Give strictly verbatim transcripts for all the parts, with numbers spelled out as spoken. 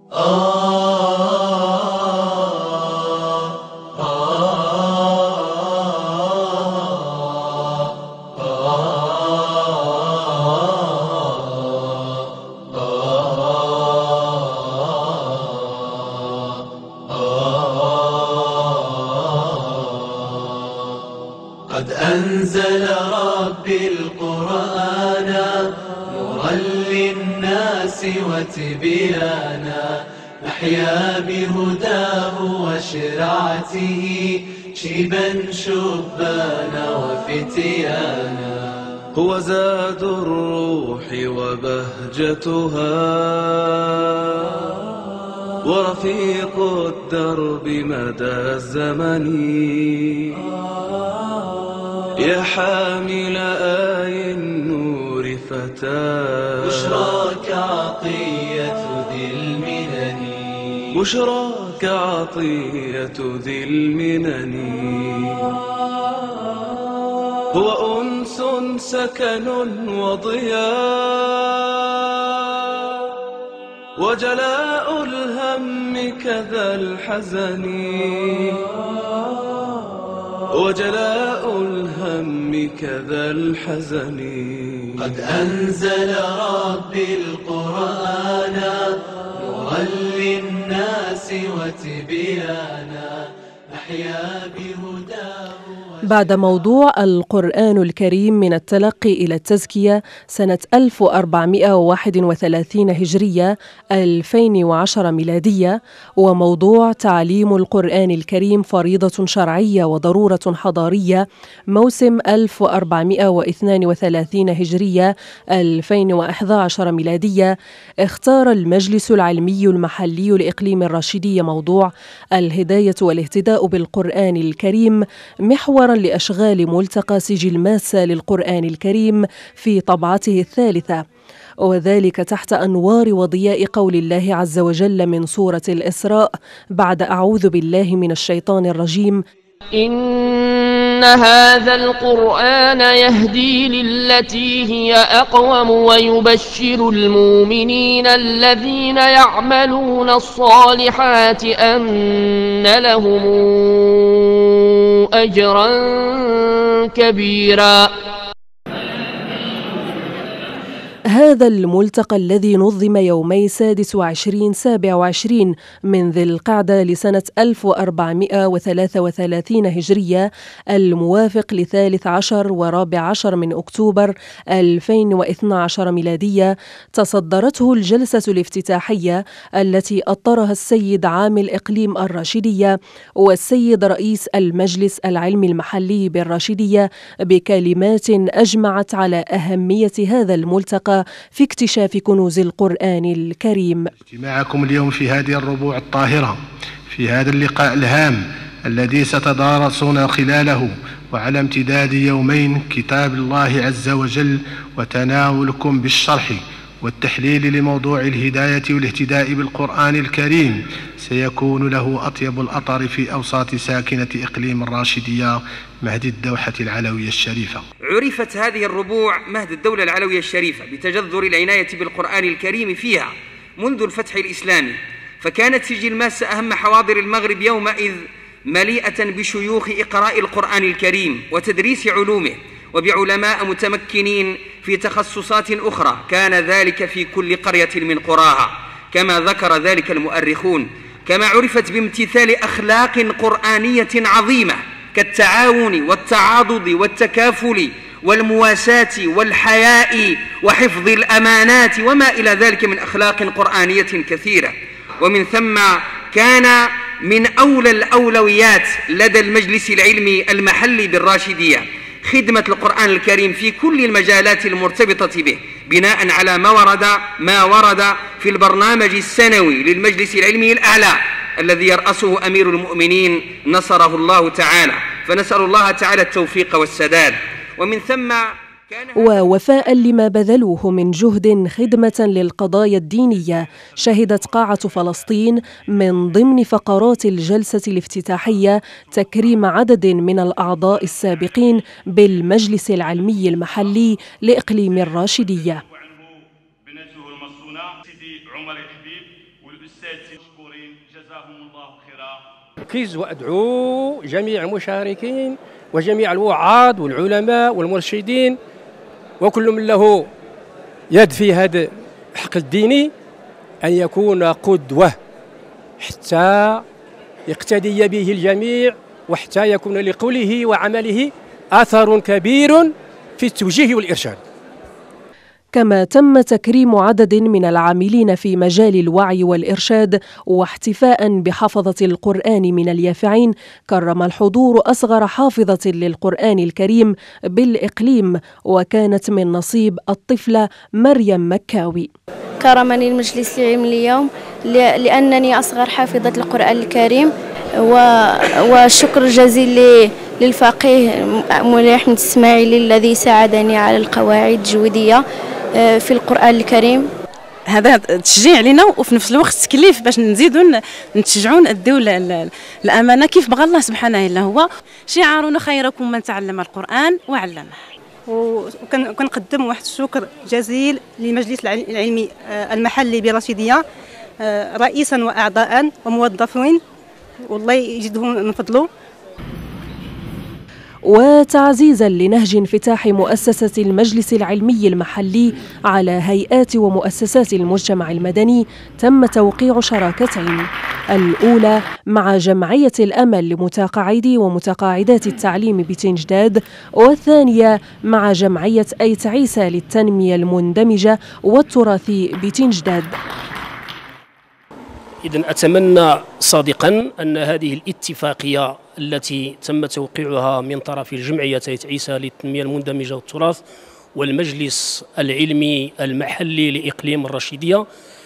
قد أنزل ربي القرآن نورا للناس وتبيانا، نحيا بهداه وشرعته شيبا شبانا وفتيانا. هو زاد الروح وبهجتها ورفيق الدرب مدى الزمن، يا حامل آي النور فتاة بشراك عطية ذي المنن، بشراك عطية ذي المنن. هو أنس سكن وضياء وجلاء الهم كذا الحزن، وجلاء الهم كذا الحزن. قد أنزل ربي القرآن نورا للناس وتبيانا، نحيا بهداه. بعد موضوع القرآن الكريم من التلقي إلى التزكية سنة ألف وأربعمائة وواحد وثلاثين هجرية ألفين وعشرة ميلادية، وموضوع تعليم القرآن الكريم فريضة شرعية وضرورة حضارية موسم ألف وأربعمائة واثنين وثلاثين هجرية ألفين وأحد عشر ميلادية، اختار المجلس العلمي المحلي لإقليم الراشدية موضوع الهداية والاهتداء بالقرآن الكريم محور لأشغال ملتقى سجل ماسة للقرآن الكريم في طبعته الثالثة، وذلك تحت أنوار وضياء قول الله عز وجل من سورة الإسراء بعد أعوذ بالله من الشيطان الرجيم: إن هذا القرآن يهدي للتي هي أقوم ويبشر المؤمنين الذين يعملون الصالحات أن لهم أجرا كبيرا. هذا الملتقى الذي نظم يومي سادس وعشرين سابع وعشرين من ذي القعدة لسنة ألف وأربعمائة وثلاثة وثلاثين هجرية الموافق لثالث عشر ورابع عشر من أكتوبر ألفين واثني عشر ميلادية، تصدرته الجلسة الافتتاحية التي أطرها السيد عامل إقليم الراشدية والسيد رئيس المجلس العلمي المحلي بالراشدية بكلمات أجمعت على أهمية هذا الملتقى في اكتشاف كنوز القرآن الكريم. اجتماعكم اليوم في هذه الربوع الطاهرة في هذا اللقاء الهام الذي ستدارسون خلاله وعلى امتداد يومين كتاب الله عز وجل، وتناولكم بالشرح والتحليل لموضوع الهداية والاهتداء بالقرآن الكريم سيكون له أطيب الأطر في أوساط ساكنة إقليم الراشدية مهد الدوحة العلوية الشريفة. عرفت هذه الربوع مهد الدولة العلوية الشريفة بتجذر العناية بالقرآن الكريم فيها منذ الفتح الإسلامي، فكانت سجل ماسة أهم حواضر المغرب يومئذ مليئة بشيوخ إقراء القرآن الكريم وتدريس علومه وبعلماء متمكنين في تخصصات أخرى، كان ذلك في كل قرية من قراها كما ذكر ذلك المؤرخون، كما عرفت بامتثال أخلاق قرآنية عظيمة كالتعاون والتعاضد والتكافل والمواساة والحياء وحفظ الأمانات وما إلى ذلك من أخلاق قرآنية كثيرة. ومن ثم كان من أولى الأولويات لدى المجلس العلمي المحلي بالراشدية خدمة القرآن الكريم في كل المجالات المرتبطة به بناء على ما ورد ما ورد في البرنامج السنوي للمجلس العلمي الأعلى الذي يرأسه أمير المؤمنين نصره الله تعالى، فنسأل الله تعالى التوفيق والسداد. ومن ثم ووفاء لما بذلوه من جهد خدمة للقضايا الدينية، شهدت قاعة فلسطين من ضمن فقرات الجلسة الافتتاحية تكريم عدد من الأعضاء السابقين بالمجلس العلمي المحلي لإقليم الراشدية. والأستاذ مشكورين جزاهم الله خيرا. أركز وأدعو جميع المشاركين وجميع الوعاظ والعلماء والمرشدين وكل من له يد في هذا الحقل الديني أن يكون قدوة حتى يقتدي به الجميع وحتى يكون لقوله وعمله أثر كبير في التوجيه والإرشاد. كما تم تكريم عدد من العاملين في مجال الوعي والإرشاد، واحتفاء بحفظة القرآن من اليافعين كرم الحضور أصغر حافظة للقرآن الكريم بالإقليم، وكانت من نصيب الطفلة مريم مكاوي. كرمني المجلس العلمي اليوم لأنني أصغر حافظة القرآن الكريم، وشكر جزيل للفقيه مولاي أحمد الإسماعيلي الذي ساعدني على القواعد التجويدية في القرآن الكريم. هذا تشجيع علينا وفي نفس الوقت تكليف باش نزيدوا نتشجعوا نديو الأمانة كيف بغى الله سبحانه إلا هو. شعارنا خيركم من تعلم القرآن وعلمه. وكنقدم واحد الشكر جزيل للمجلس العلمي المحلي برشيدية رئيسا وأعضاء وموظفين، والله يجدهم من فضله. وتعزيزا لنهج انفتاح مؤسسة المجلس العلمي المحلي على هيئات ومؤسسات المجتمع المدني، تم توقيع شراكتين، الأولى مع جمعية الأمل لمتقاعدي ومتقاعدات التعليم بتنجداد، والثانية مع جمعية أيت عيسى للتنمية المندمجة والتراث بتنجداد. إذن أتمنى صادقا أن هذه الاتفاقية التي تم توقيعها من طرف الجمعية أيت عيسى للتنمية المندمجة والتراث والمجلس العلمي المحلي لإقليم الرشيدية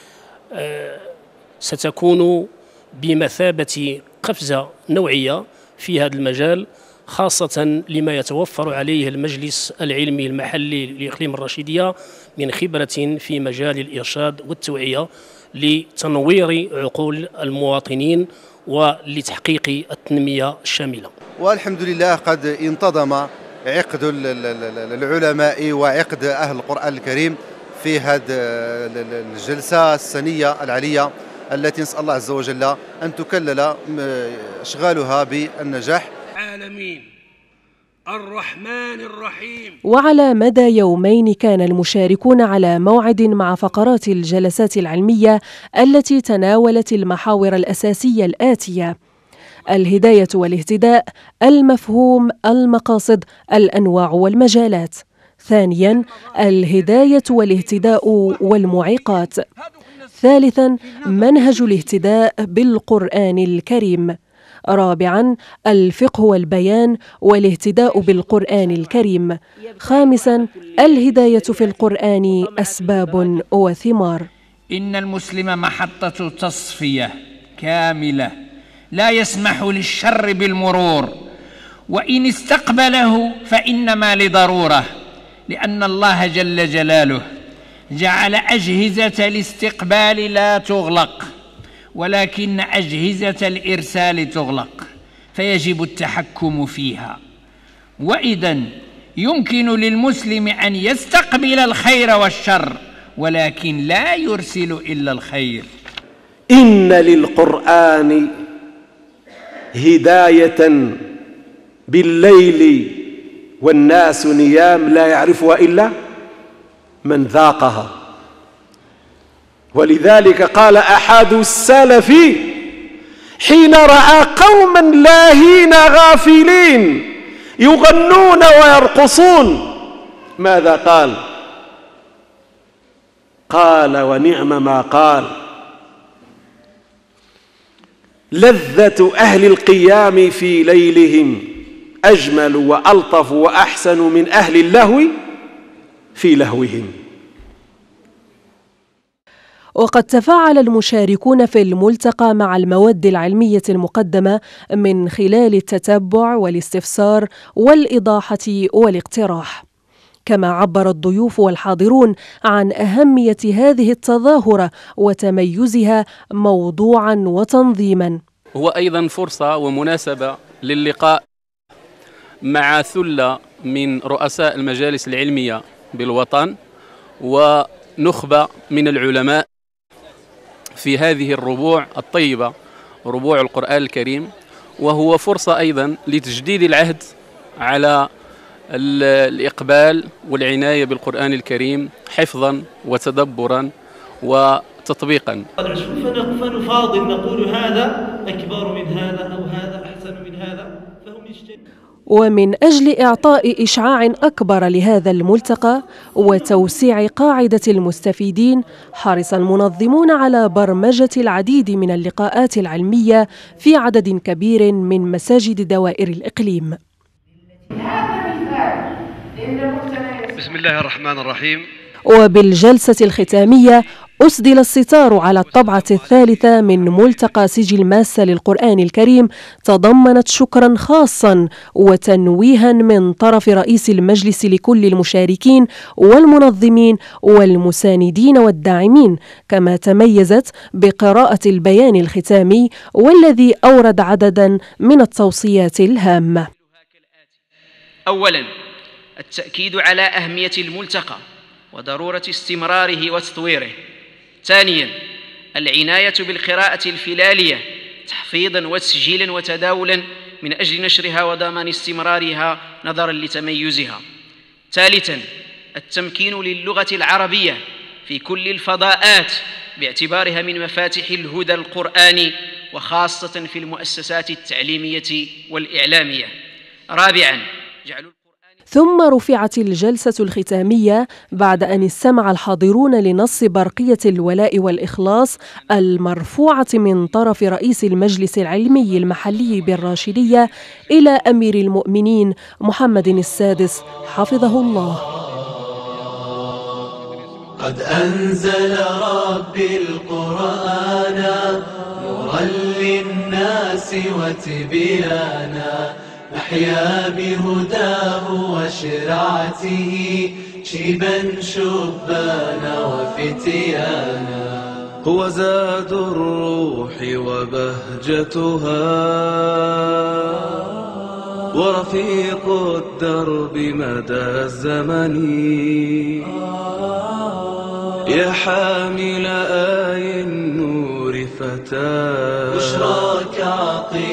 ستكون بمثابة قفزة نوعية في هذا المجال، خاصة لما يتوفر عليه المجلس العلمي المحلي لإقليم الرشيدية من خبرة في مجال الإرشاد والتوعية لتنوير عقول المواطنين ولتحقيق التنمية الشاملة. والحمد لله قد انتظم عقد العلماء وعقد أهل القرآن الكريم في هذه الجلسة السنية العالية التي نسأل الله عز وجل أن تكلل إشغالها بالنجاح. العالمين الرحمن الرحيم. وعلى مدى يومين كان المشاركون على موعد مع فقرات الجلسات العلمية التي تناولت المحاور الأساسية الآتية: الهداية والاهتداء، المفهوم، المقاصد، الأنواع والمجالات. ثانياً، الهداية والاهتداء والمعيقات. ثالثاً، منهج الاهتداء بالقرآن الكريم. رابعاً، الفقه والبيان والاهتداء بالقرآن الكريم. خامساً، الهداية في القرآن أسباب وثمار. إن المسلم محطة تصفية كاملة لا يسمح للشر بالمرور، وإن استقبله فإنما لضرورة، لأن الله جل جلاله جعل أجهزة الاستقبال لا تغلق ولكن أجهزة الإرسال تغلق، فيجب التحكم فيها. وإذن يمكن للمسلم أن يستقبل الخير والشر ولكن لا يرسل إلا الخير. إن للقرآن هداية بالليل والناس نيام لا يعرفها إلا من ذاقها. ولذلك قال أحد السلف حين رأى قوما لاهين غافلين يغنون ويرقصون ماذا قال؟ قال ونعم ما قال: لذة أهل القيام في ليلهم أجمل وألطف وأحسن من أهل اللهو في لهوهم. وقد تفاعل المشاركون في الملتقى مع المواد العلمية المقدمة من خلال التتبع والاستفسار والإيضاحة والاقتراح. كما عبر الضيوف والحاضرون عن أهمية هذه التظاهرة وتميزها موضوعا وتنظيما. هو أيضا فرصة ومناسبة للقاء مع ثلة من رؤساء المجالس العلمية بالوطن ونخبة من العلماء في هذه الربوع الطيبة، ربوع القرآن الكريم، وهو فرصة أيضا لتجديد العهد على الإقبال والعناية بالقرآن الكريم حفظا وتدبرا وتطبيقا. فنفاضل نقول هذا أكبر من هذا أو هذا أحسن من هذا، فهم يجتهدون. ومن أجل إعطاء إشعاع أكبر لهذا الملتقى وتوسيع قاعدة المستفيدين، حرص المنظمون على برمجة العديد من اللقاءات العلمية في عدد كبير من مساجد دوائر الإقليم. بسم الله الرحمن الرحيم. وبالجلسة الختامية أسدل الستار على الطبعة الثالثة من ملتقى سجل ماسة للقرآن الكريم، تضمنت شكرا خاصا وتنويها من طرف رئيس المجلس لكل المشاركين والمنظمين والمساندين والداعمين، كما تميزت بقراءة البيان الختامي والذي أورد عددا من التوصيات الهامة. أولا، التأكيد على أهمية الملتقى وضرورة استمراره وتطويره. ثانيا، العناية بالقراءة الفلالية تحفيظا وتسجيلا وتداولا من أجل نشرها وضمان استمرارها نظرا لتميزها. ثالثا، التمكين للغة العربية في كل الفضاءات باعتبارها من مفاتيح الهدى القرآني وخاصة في المؤسسات التعليمية والإعلامية. رابعا، جعل ثم رفعت الجلسة الختامية بعد أن استمع الحاضرون لنص برقية الولاء والإخلاص المرفوعة من طرف رئيس المجلس العلمي المحلي بالراشدية إلى أمير المؤمنين محمد السادس حفظه الله. قد أنزل ربي القرآن نورا للناس وتبيانا، نحيا بهداه وشرعته شيبا شبانا وفتيانا. هو زاد الروح وبهجتها ورفيق الدرب مدى الزمن، يا حامل آي النور فتاه بشراك عطية